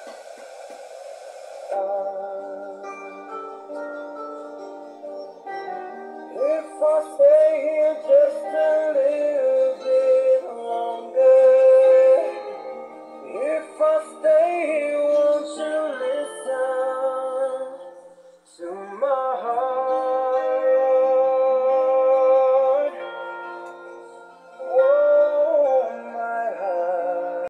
If I stay here just a little bit longer, if I stay here